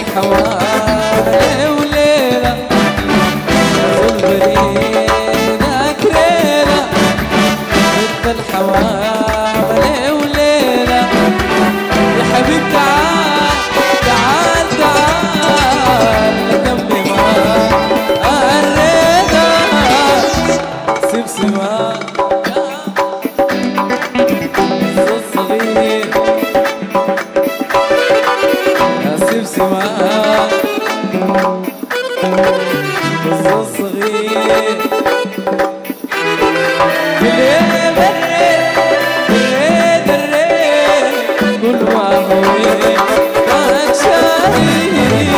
الحوالي وليلة بريدك ليلة ضد الحوالي وليلة يا حبيب تعال تعال تعال لجنبي ما الرضا سمسمة الصغير يا سمسمة الصغير بالليل الريد الريد كل ما هويت معك شاهد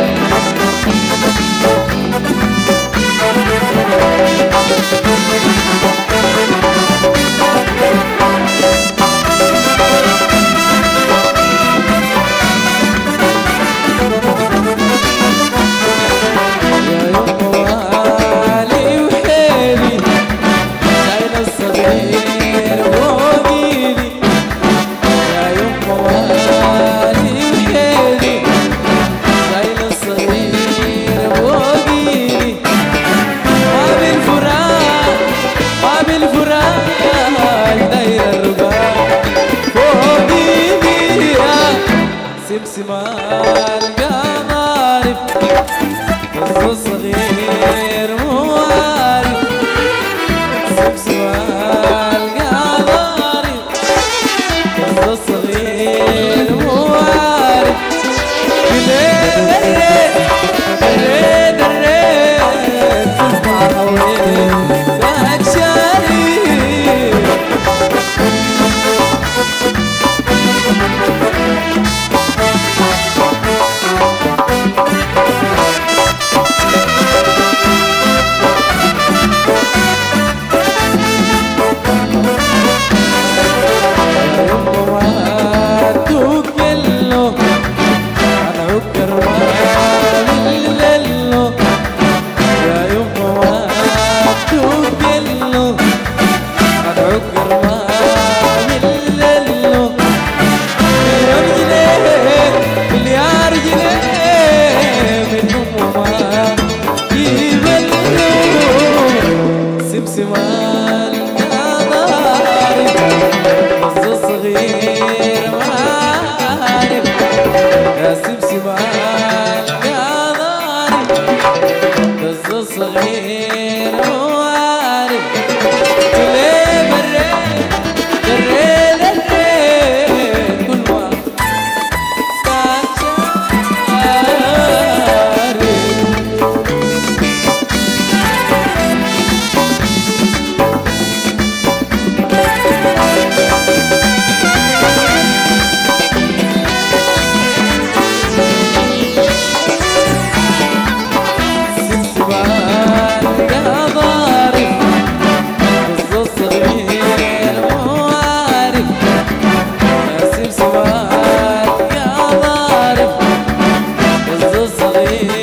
سمسمة القمارب بس صغير مو عارف سمسمة القمارب بس صغير مو عارف بالليل الريد الريد تسمع حواليك ذاك شريك سمسمة القمارب بس صغير ما عارف يا سمسمة القمارب بس صغير ما عارف ليه مريت دريت الريت كل واحد صغير